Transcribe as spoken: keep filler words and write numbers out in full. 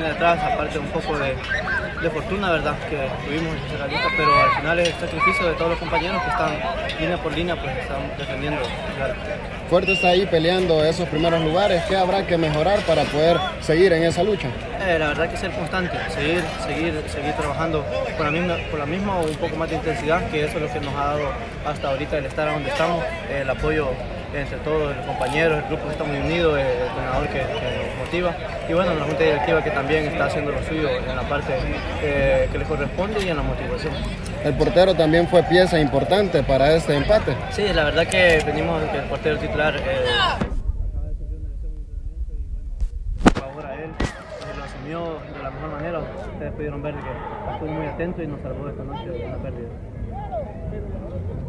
viene detrás, aparte un poco de, de fortuna, verdad, que tuvimos en Centralista, pero al final es el sacrificio de todos los compañeros que están línea por línea, pues están defendiendo. Claro. Fuerte está ahí peleando esos primeros lugares. ¿Qué habrá que mejorar para poder seguir en esa lucha? Eh, la verdad que ser constante, seguir, seguir, seguir trabajando con la misma, con la misma o un poco más de intensidad, que eso es lo que nos ha dado hasta ahorita el estar donde estamos, eh, el apoyo entre todos los compañeros, el grupo está muy unido, el entrenador que, que nos motiva y bueno, la junta directiva que también está haciendo lo suyo en la parte eh, que les corresponde y en la motivación. El portero también fue pieza importante para este empate. Sí, la verdad que venimos que el portero titular eh, por favor a él, eh, lo asumió de la mejor manera. Ustedes pudieron ver que estuvo muy atento y nos salvó esta noche de una pérdida.